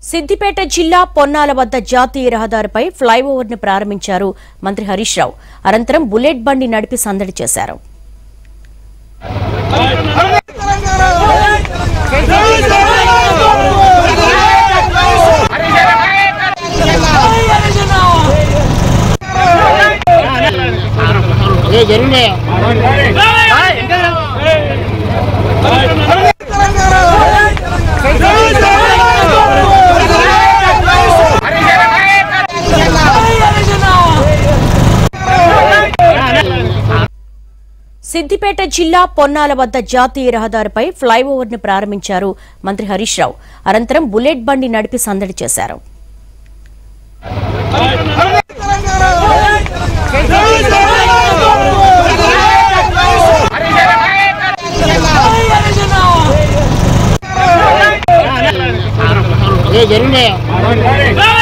సిద్దిపేట జిల్లా పొన్నాల వద్ద జాతీయ రహదారిపై ఫ్లైఓవర్ ని ప్రారంభించారు మంత్రి హరీష్ రావు. అనంతరం బుల్లెట్ బండి నడిపి సందడి చేశారు. సిద్దిపేట జిల్లా పొన్నాల వద్ద జాతీయ రహదారిపై ఫ్లైఓవర్ ని ప్రారంభించారు మంత్రి హరీష్ రావు. అనంతరం బుల్లెట్ బండి నడిపి సందడి చేశారు. జరుగుతున్నాయా